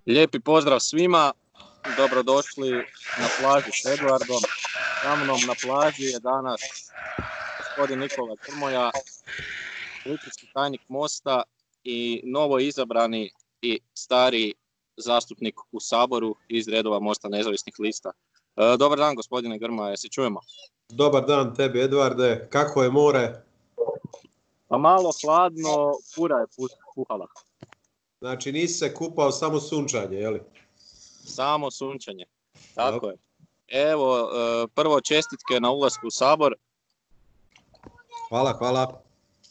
Lijepi pozdrav svima, dobrodošli na plaži s Eduardom. Sa mnom na plaži je danas gospodin Nikola Grmoja, politički tajnik Mosta i novo izabrani i stari zastupnik u Saboru iz redova Mosta nezavisnih lista. Dobar dan gospodine Grmoja, se čujemo? Dobar dan tebi Eduarde, kako je more? Pa malo hladno, pura je puhala. Znači nisi se kupao, samo sunčanje, je li? Samo sunčanje, tako je. Evo, prvo čestitke na ulasku u Sabor. Hvala.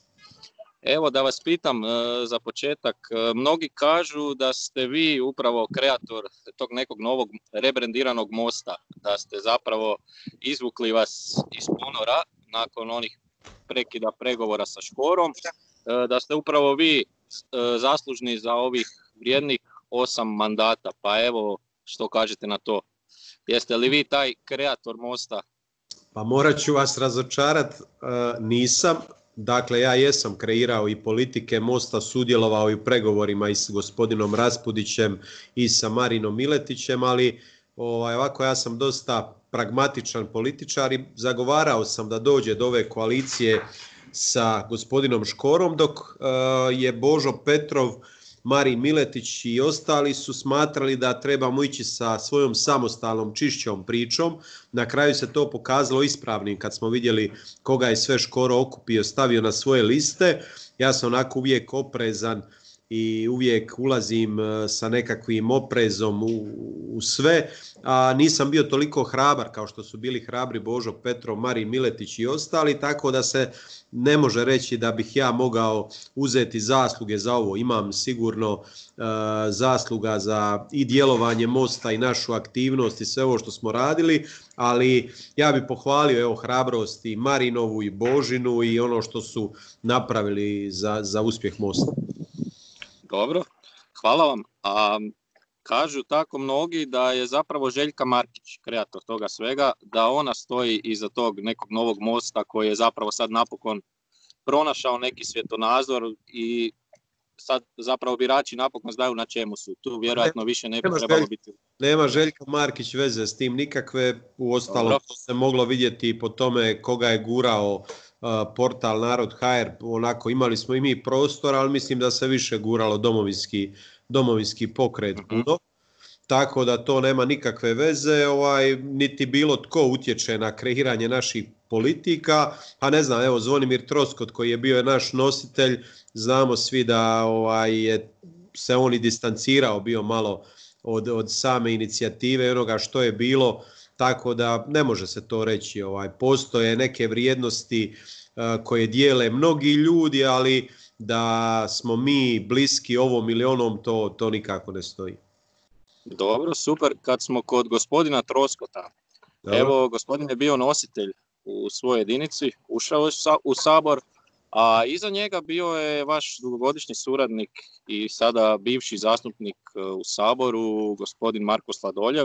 Evo da vas pitam za početak, mnogi kažu da ste vi upravo kreator tog nekog novog rebrandiranog Mosta, da ste zapravo izvukli vas iz ponora nakon onih prekida pregovora sa Škorom, da ste upravo vi zaslužni za ovih vrijednih 8 mandata, pa evo što kažete na to? Jeste li vi taj kreator Mosta? Pa morat ću vas razočarati, nisam. Dakle, ja jesam kreirao i politike Mosta, sudjelovao i u pregovorima i s gospodinom Raspudićem i sa Marinom Miletićem, ali ovako ja sam dosta pragmatičan političar i zagovarao sam da dođe do ove koalicije sa gospodinom Škorom, dok je Božo Petrov, Marin Miletić i ostali su smatrali da trebamo ići sa svojom samostalnom čišćom pričom. Na kraju se to pokazalo ispravnim kad smo vidjeli koga je sve Škoro okupio, stavio na svoje liste. Ja sam onako uvijek oprezan i uvijek ulazim sa nekakvim oprezom u sve, a nisam bio toliko hrabar kao što su bili hrabri Božo Petrov, Marin Miletić i ostali, tako da se ne može reći da bih ja mogao uzeti zasluge za ovo. Imam sigurno zasluga za i djelovanje Mosta i našu aktivnost i sve ovo što smo radili, ali ja bih pohvalio hrabrost i Marinovu i Božinu i ono što su napravili za uspjeh Mosta. Dobro, hvala vam. A kažu tako mnogi da je zapravo Željka Markić kreator toga svega, da ona stoji iza tog nekog novog Mosta koji je zapravo sad napokon pronašao neki svjetonazor i sad zapravo birači napokon znaju na čemu su. Tu vjerojatno više ne bi trebalo biti. Nema Željka Markić veze s tim nikakve, uostalom to se moglo vidjeti po tome koga je gurao portal Narod.hr, onako imali smo i mi prostor, ali mislim da se više guralo domovinski pokret puno, tako da to nema nikakve veze, niti bilo tko utječe na kreiranje naših politika, a ne znam, evo Zvonimir Troskot koji je bio naš nositelj, znamo svi da je se on i distancirao bio malo od same inicijative i onoga što je bilo, tako da ne može se to reći. Postoje neke vrijednosti koje dijele mnogi ljudi, ali da smo mi bliski ovom ili onom, to nikako ne stoji. Dobro, super. Kad smo kod gospodina Troskota, evo gospodin je bio nositelj u svojoj jedinici, ušao je u Sabor, a iza njega bio je vaš dugogodišnji suradnik i sada bivši zastupnik u Saboru, gospodin Marko Sladoljev.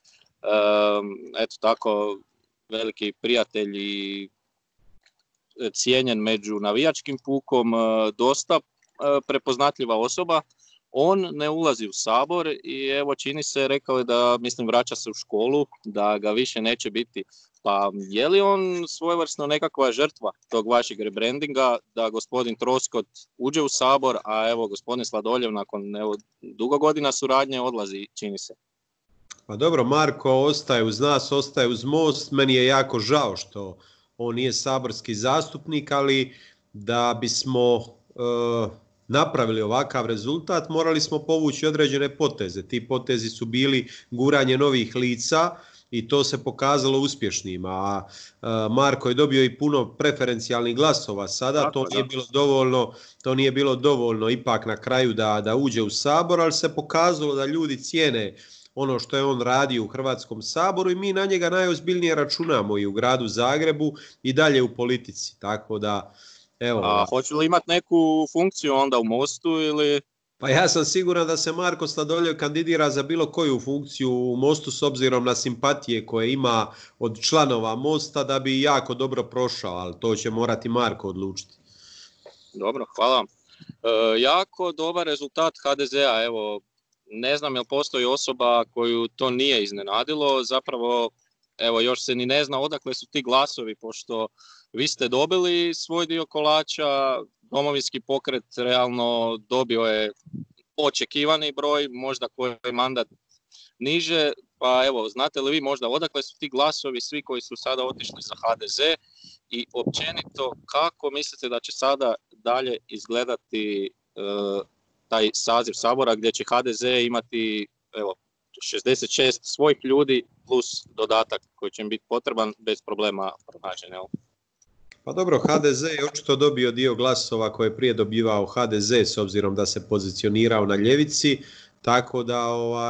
Eto tako, veliki prijatelj i cijenjen među navijačkim pukom, dosta prepoznatljiva osoba. On ne ulazi u Sabor i evo čini se, rekao je da, mislim, vraća se u školu, da ga više neće biti. Pa je li on svojevrsno nekakva žrtva tog vašeg rebrandinga, da gospodin Troskot uđe u Sabor, a evo gospodin Sladoljev nakon dugo godina suradnje odlazi, čini se? Pa dobro, Marko ostaje uz nas, ostaje uz Most, meni je jako žao što on nije saborski zastupnik, ali da bismo napravili ovakav rezultat, morali smo povući određene poteze. Ti potezi su bili guranje novih lica i to se pokazalo uspješnim, a Marko je dobio i puno preferencijalnih glasova sada, to nije bilo dovoljno ipak na kraju da uđe u Sabor, ali se pokazalo da ljudi cijene ono što je on radio u Hrvatskom saboru i mi na njega najozbiljnije računamo i u gradu Zagrebu i dalje u politici, tako da evo. A hoće li imati neku funkciju onda u Mostu ili? Pa ja sam siguran da se Marko Sladoljev kandidira za bilo koju funkciju u Mostu s obzirom na simpatije koje ima od članova Mosta, da bi jako dobro prošao, ali to će morati Marko odlučiti. Dobro, hvala vam. Jako dobar rezultat HDZ-a, evo, ne znam jel postoji osoba koju to nije iznenadilo, zapravo evo još se ni ne zna odakle su ti glasovi, pošto vi ste dobili svoj dio kolača, Domovinski pokret realno dobio je očekivani broj, možda koji je mandat niže, pa evo, znate li vi možda odakle su ti glasovi, svi koji su sada otišli za HDZ i općenito kako mislite da će sada dalje izgledati taj saziv Sabora gdje će HDZ imati evo, 66 svojih ljudi plus dodatak koji će im biti potreban bez problema pronađen. Pa dobro, HDZ je očito dobio dio glasova koje je prije dobivao HDZ s obzirom da se pozicionirao na ljevici, tako da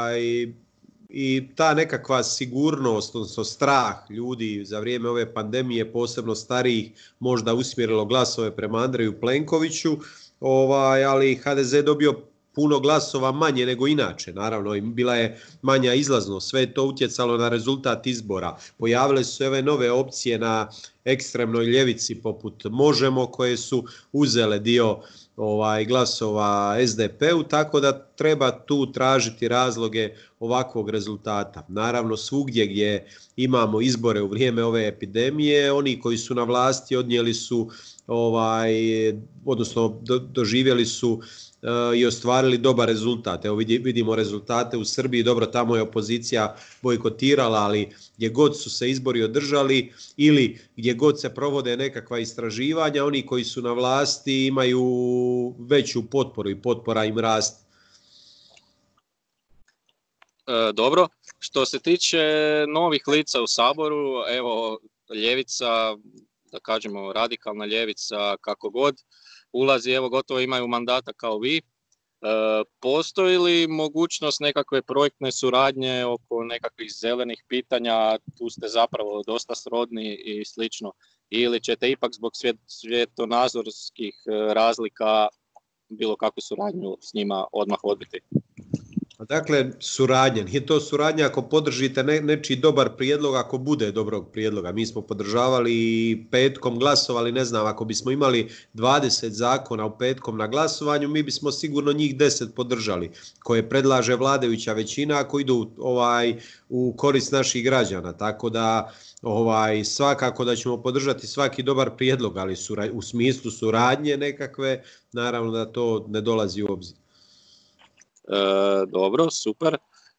i ta nekakva sigurnost, odnosno strah ljudi za vrijeme ove pandemije, posebno starijih, možda usmjerilo glasove prema Andreju Plenkoviću, ali HDZ je dobio puno glasova manje nego inače, naravno, i bila je manja izlaznost, sve je to utjecalo na rezultat izbora. Pojavile su se ove nove opcije na ekstremnoj ljevici poput Možemo, koje su uzele dio glasova SDP-u, tako da treba tu tražiti razloge ovakvog rezultata. Naravno, svugdje gdje imamo izbore u vrijeme ove epidemije, oni koji su na vlasti odnijeli su, odnosno doživjeli su i ostvarili dobar rezultat. Evo vidimo rezultate u Srbiji, dobro, tamo je opozicija bojkotirala, ali gdje god su se izbori održali ili gdje god se provode nekakva istraživanja, oni koji su na vlasti imaju veću potporu i potpora im raste. Dobro, što se tiče novih lica u Saboru, evo ljevica, da kažemo radikalna ljevica, kako god, ulazi, evo gotovo imaju mandata kao vi. Postoji li mogućnost nekakve projektne suradnje oko nekakvih zelenih pitanja, tu ste zapravo dosta srodni i slično, ili ćete ipak zbog svjetonazorskih razlika bilo kakvu suradnju s njima odmah odbiti? Dakle, suradnja, nije to suradnja ako podržite nečiji dobar prijedlog, ako bude dobrog prijedloga. Mi smo podržavali i petkom glasovali, ne znam, ako bismo imali 20 zakona u petkom na glasovanju, mi bismo sigurno njih 10 podržali, koje predlaže vladajuća većina ako idu u korist naših građana. Tako da svakako da ćemo podržati svaki dobar prijedlog, ali u smislu suradnje nekakve, naravno da to ne dolazi u obzir. Dobro, super.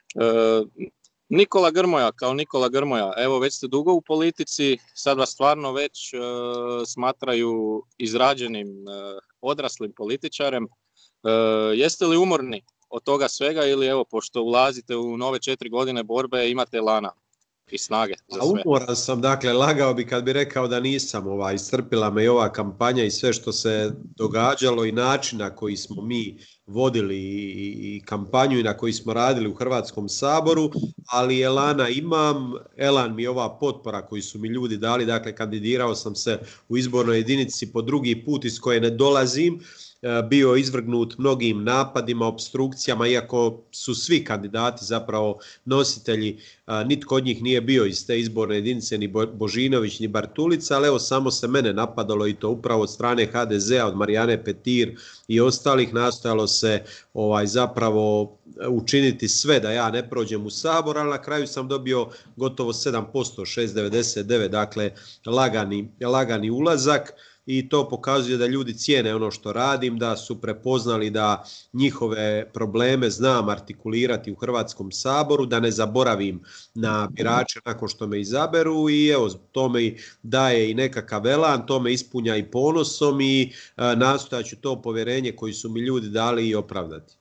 Nikola Grmoja, kao Nikola Grmoja, evo već ste dugo u politici, sad vas stvarno već smatraju izrađenim odraslim političarem. Jeste li umorni od toga svega ili evo, pošto ulazite u nove 4 godine borbe, imate elana i snage za sve? Umoran sam, dakle, lagao bi kad bi rekao da nisam, iscrpila me i ova kampanja i sve što se događalo i način na koji smo mi vodili i kampanju i na koji smo radili u Hrvatskom saboru, ali elana imam, elan mi je ova potpora koju su mi ljudi dali, dakle kandidirao sam se u izbornoj jedinici po drugi put iz koje ne dolazim, bio izvrgnut mnogim napadima, opstrukcijama, iako su svi kandidati zapravo nositelji, nitko od njih nije bio iz te izborne jedinice, ni Božinović, ni Bartulica, ali evo samo se mene napadalo i to upravo od strane HDZ-a, od Marijane Petir i ostalih, nastojalo se zapravo učiniti sve da ja ne prođem u Sabor, ali na kraju sam dobio gotovo 7%, 6,99, dakle lagani ulazak. I to pokazuje da ljudi cijene ono što radim, da su prepoznali da njihove probleme znam artikulirati u Hrvatskom saboru, da ne zaboravim na birače nakon što me izaberu i evo, to me daje i nekakav elan, to me ispunja i ponosom i nastojat ću to povjerenje koji su mi ljudi dali i opravdati.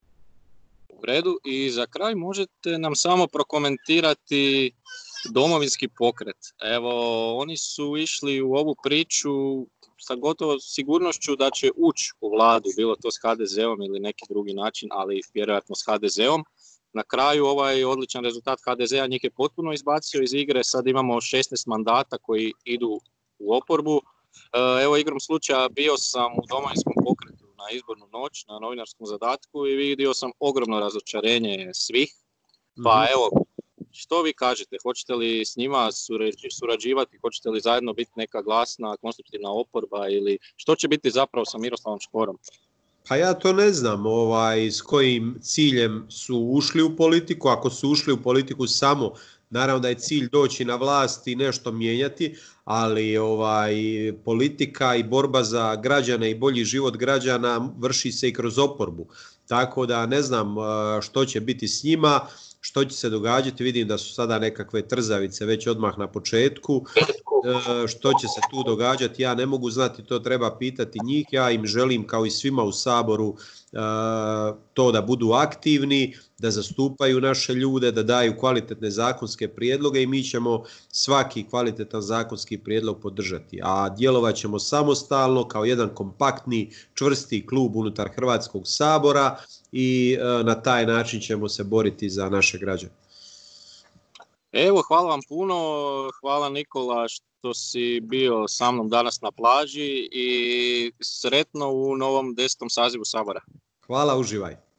U redu, i za kraj možete nam samo prokomentirati Domovinski pokret. Evo, oni su išli u ovu priču sa gotovo sigurnošću da će ući u vladu, bilo to s HDZ-om ili neki drugi način, ali vjerojatno s HDZ-om. Na kraju ovaj odličan rezultat HDZ-a njih je potpuno izbacio iz igre, sad imamo 16 mandata koji idu u oporbu. Evo, igrom slučaja bio sam u Domovinskom pokretu na izbornu noć, na novinarskom zadatku i vidio sam ogromno razočarenje svih. Pa evo, što vi kažete, hoćete li s njima surađivati, hoćete li zajedno biti neka glasna, konstruktivna oporba ili što će biti zapravo sa Miroslavom Škorom? Pa ja to ne znam s kojim ciljem su ušli u politiku. Ako su ušli u politiku samo, naravno da je cilj doći na vlast i nešto mijenjati, ali politika i borba za građane i bolji život građana vrši se i kroz oporbu. Tako da ne znam što će biti s njima, što će se događati. Vidim da su sada nekakve trzavice već odmah na početku. Što će se tu događati, ja ne mogu znati, to treba pitati njih. Ja im želim, kao i svima u Saboru, to da budu aktivni, da zastupaju naše ljude, da daju kvalitetne zakonske prijedloge i mi ćemo svaki kvalitetan zakonski prijedlog podržati. A djelovat ćemo samostalno kao jedan kompaktni, čvrsti klub unutar Hrvatskog sabora i na taj način ćemo se boriti za naše građane. Evo, hvala vam puno, hvala Nikola što si bio sa mnom danas na plaži i sretno u novom 10. sazivu Sabora. Hvala, uživaj.